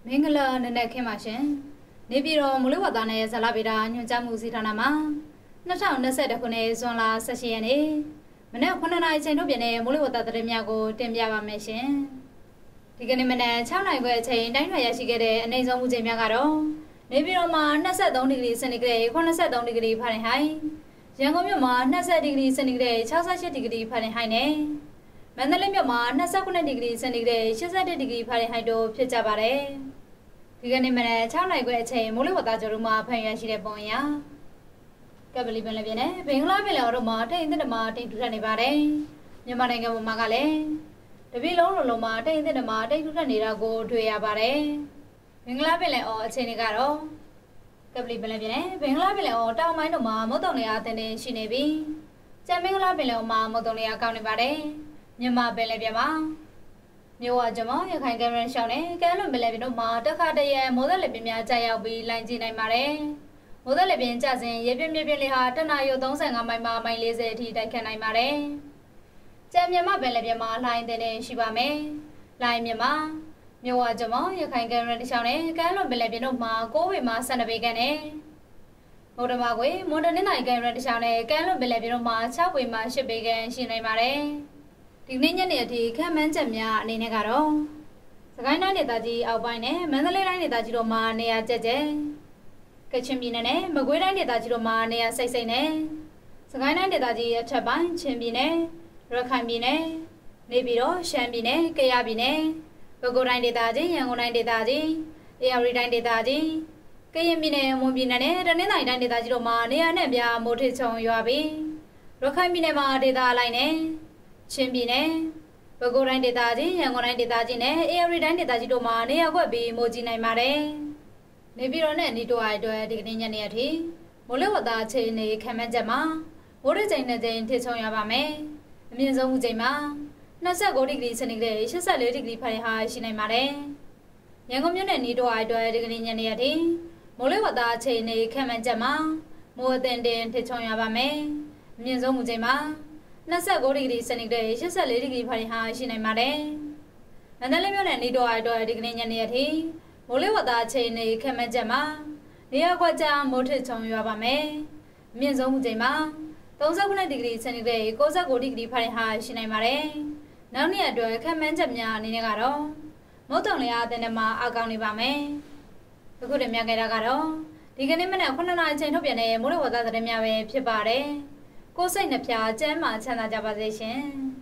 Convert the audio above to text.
မင်္ဂလာနံနက်ခင်းပါရှင်နေပြည်တော်မိုးလေဝသနဲ့ဇလဗေဒညွှန်ကြားမှုစီဌာနမှာ2021ခုနှစ်ဇွန်လ18ရက်နေ့မနက်9:00နာရီချိန်ထုတ်ပြန်တဲ့မိုးလေဝသသတင်းများကိုတင်ပြပါမယ်ရှင်ဒီကနေ့မနက်6:00နာရီခွဲအချိန်တိုင်းထွာရရှိခဲ့တဲ့အနေဆုံးမှုချိန်များကတော့နေပြည်တော်မှာ23ဒီဂရီစင်တီဂရိတ်83ဒီဂရီဖာရင်ဟိုက်ရန်ကုန်မြို့မှာ20ဒီဂရီစင်တီဂရိတ်68ဒီဂရီဖာရင်ဟိုက်နဲ့မန္တလေးမြို့မှာ29ဒီဂရီစင်တီဂရိတ်81ဒီဂရီဖာရင်ဟိုက်တို့ဖြစ်ကြပါတယ်ဒီကနေ့မနက်6:00နာရီခွဲအချိန်မိုးလေဝသကြိုးမှာဖန်ရရှိတဲ့ပုံအရကပလီပင်လည်းပြနေဘင်္ဂလားပင်လယ်အော်တို့မှာတိမ်အထက်မှာတိမ်ထူထပ်နေပါတယ်မြန်မာနိုင်ငံမှာကလည်းတပြည်လုံးလုံးမှာတိမ်အထက်မှာတိမ်ထူထပ်နေတာကိုတွေ့ရပါတယ်ဘင်္ဂလားပင်လယ်အော်အခြေအနေကတော့ကပလီပင်လည်းပြနေဘင်္ဂလားပင်လယ်အော်တောင်ပိုင်းတို့မှာမုတ်တုံလေအားတင်းတင်းရှိနေပြီးကျန်ဘင်္ဂလားပင်လယ်အော်မှာမုတ်တုံလေအားကောင်းနေပါတယ်မြန်မာပင်လည်းပြမှာမြို့ဝကျမရခိုင်ကင်မရာရှောင်းနဲ့ကဲလွန်ပလဲပြတို့မှာတခါတရံမိုးသက်လက်ပြင်းများကြာရောက်ပြီးလိုင်းကြည့်နိုင်ပါတယ်။မိုးသက်လက်ပြင်းကျစဉ်ရေပြင်းပြင်းလေးဟာတနအီ35မိုင်မှမိုင်40အထိတိုက်ခတ်နိုင်ပါတယ်။ကျန်မြန်မာပင်လက်ပြင်းမှာလိုင်းတဲ့ရှိပါမယ်။လိုင်းမြန်မာမြို့ဝကျမရခိုင်ကင်မရာရှောင်းနဲ့ကဲလွန်ပလဲပြတို့မှာ9ဝေမှ12ပေခန့်နဲ့မုဒ္ဒမာကွေမွန်တနင်္သာရီကင်မရာရှောင်းနဲ့ကဲလွန်ပလဲပြတို့မှာ6ဝေမှ10ပေခန့်ရှိနိုင်ပါတယ်။ဒီနေ့ညနေအထိခံမှန်းချက်များအနေနဲ့ကတော့စကိုင်းတိုင်းဒေသကြီးအောက်ပိုင်းနဲ့မန္တလေးတိုင်းဒေသကြီးတို့မှာနေရာကျကျကချင်ပြည်နယ်နဲ့မကွေးတိုင်းဒေသကြီးတို့မှာနေရာစိတ်စိတ်နဲ့စကိုင်းတိုင်းဒေသကြီးအထက်ပိုင်းချင်းပြည်နယ်ရခိုင်ပြည်နယ်နေပြည်တော်ရှမ်းပြည်နယ်ကယားပြည်နယ်ပဲခူးတိုင်းဒေသကြီးရန်ကုန်တိုင်းဒေသကြီးအေရဝတီတိုင်းဒေသကြီးကရင်ပြည်နယ်မွန်ပြည်နယ်နဲ့တနင်္သာရီတိုင်းဒေသကြီးတို့မှာနေရာနဲ့ပြမိုးထချုံရွာပြီးရခိုင်ပြည်နယ်မှာဒေသအလိုက်နဲ့ချင်းပြည်နယ်ပဲခူးတိုင်းဒေသကြီးရန်ကုန်တိုင်းဒေသကြီးနဲ့အေရဝတီတိုင်းဒေသကြီးတို့မှာနေရာကွက်ပြီးမိုးကြီးနိုင်ပါတယ်။နေပြည်တော်နဲ့နီတိုအိုင်အတွက်ဒီကနေ့ညနေအထိမိုးလေဝသအခြေအနေခံမှန်းချက်မှာမိုးရေချိန်နဲ့ချိန်ထိချုံရပါမယ်။အမြင့်ဆုံးမှုချိန်မှာ29ဒီဂရီစင်တီဂရိတ်84ဒီဂရီဖာရင်ဟိုက်ရှိနိုင်ပါတယ်။ရန်ကုန်မြို့နဲ့နီတိုအိုင်အတွက်ဒီကနေ့ညနေအထိမိုးလေဝသအခြေအနေခံမှန်းချက်မှာမိုးအသင်တင်ထိချုံရပါမယ်။အမြင့်ဆုံးမှုချိန်မှာ29ဒီဂရီစင်တီဂရိတ်84ဒီဂရီဖာရင်ဟိုက်ရှိနိုင်ပါတယ်။မန္တလေးမြို့နယ်နီတိုအိုင်အတွက်ဒီကနေ့ညနေအထိမိုးလေဝသအခြေအနေခံမှန်းချက်မှာနေရာကွက်ကြားမိုးထချုံရွာပါမယ်။အမြင့်ဆုံးမှုချိန်မှာ39ဒီဂရီစင်တီဂရိတ်69ဒီဂရီဖာရင်ဟိုက်ရှိနိုင်ပါတယ်။နောက်နေ့အတွက်ခံမှန်းချက်များအနေနဲ့ကတော့မုတ်တုံလေအားတင်းမှာအကောင်းနေပါမယ်။အခုတင်ပြခဲ့တာကတော့ဒီကနေ့မနက်9:00နာရီချိန်ထုတ်ပြန်တဲ့မိုးလေဝသသတင်းများပဲဖြစ်ပါတယ်။ကိုယ်စိတ်နှပြကျမ်းမာချမ်းသာကြပါစေရှင်။